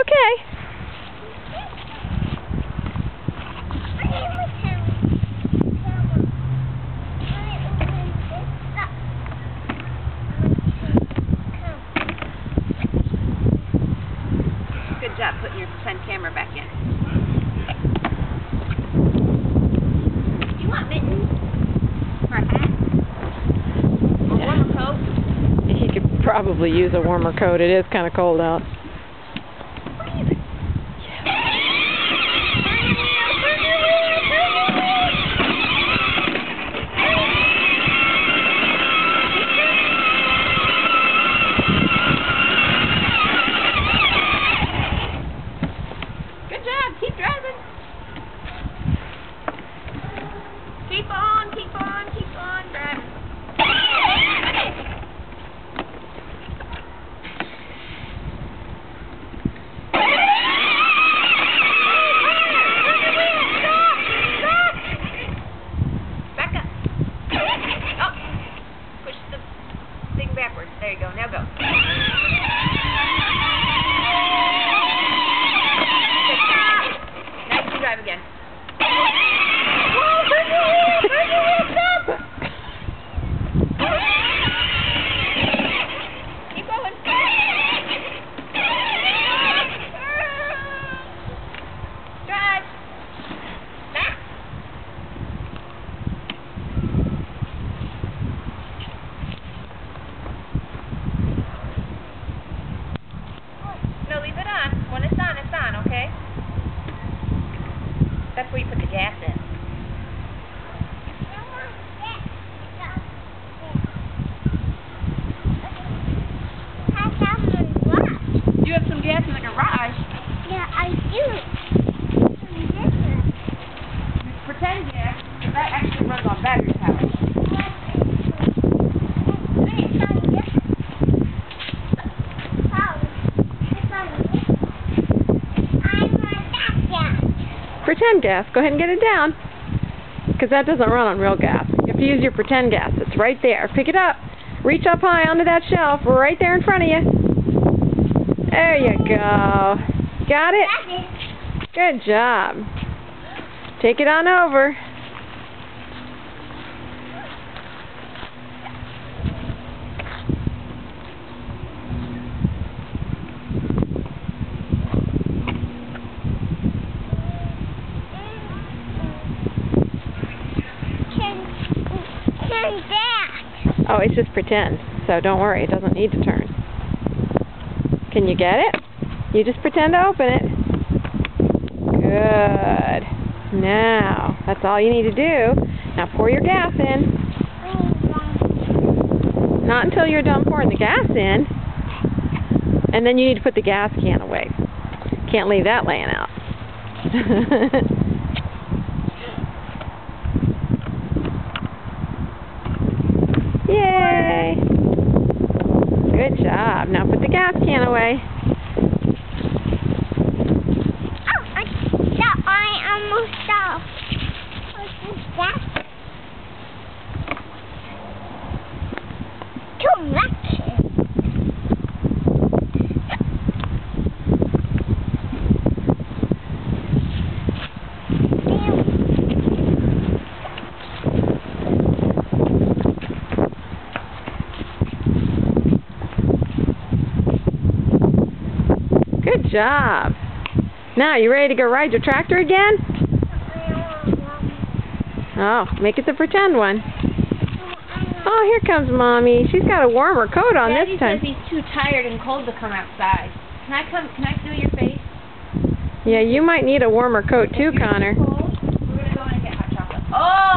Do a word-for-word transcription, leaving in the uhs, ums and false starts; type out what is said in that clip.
Okay. Good job putting your pretend camera back in. Do you want mittens? Or a hat? Or a warmer coat? He could probably use a warmer coat. It is kind of cold out. Keep driving. Keep on, keep on, keep on driving. Back up. Oh, push the thing backwards. There you go. Now go. Drive again. Whoa, turn your wheel! Turn your wheel! Stop! Keep going. Drive. Back. No, leave it on. When it's on, it's on, okay? That's where you put the gas in. You have some gas in the garage? Yeah, I do. Pretend gas, because that actually runs on battery power. Pretend gas. Go ahead and get it down. Because that doesn't run on real gas. You have to use your pretend gas. It's right there. Pick it up. Reach up high onto that shelf. Right there in front of you. There you go. Got it? Good job. Take it on over. Oh, it's just pretend, so don't worry, it doesn't need to turn. Can you get it? You just pretend to open it. Good. Now, that's all you need to do. Now pour your gas in. Not until you're done pouring the gas in. And then you need to put the gas can away. Can't leave that laying out. Yay! Good job. Now put the gas can away. Oh, I, that I almost stopped. What's that? Correction. Good job. Now, you ready to go ride your tractor again? Oh, make it the pretend one. Oh, here comes Mommy. She's got a warmer coat on Daddy this time. says he's too tired and cold to come outside. Can I come? Can I feel your face? Yeah, you might need a warmer coat too, Connor. Cold, we're gonna go in and get hot chocolate. Oh!